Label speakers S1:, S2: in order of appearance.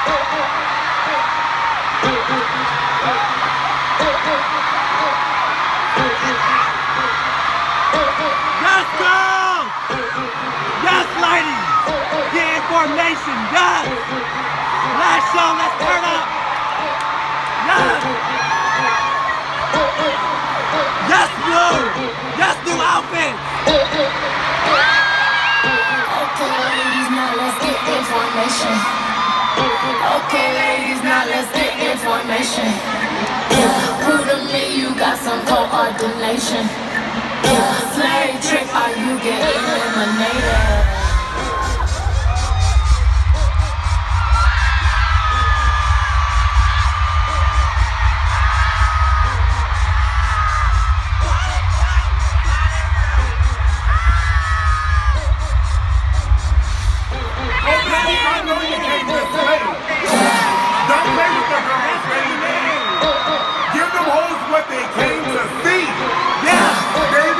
S1: Yes, girls! Yes, ladies! Get in formation, yes! Last show, let's turn up! Yes! Yes, blue! Yes, new outfits!
S2: Okay, ladies, now let's get in formation. Okay, ladies, now let's get in formation. Yeah, prove to me you got some coordination. Yeah, slave trick or you get eliminated.
S3: Give them hoes what they came to see. Yeah, they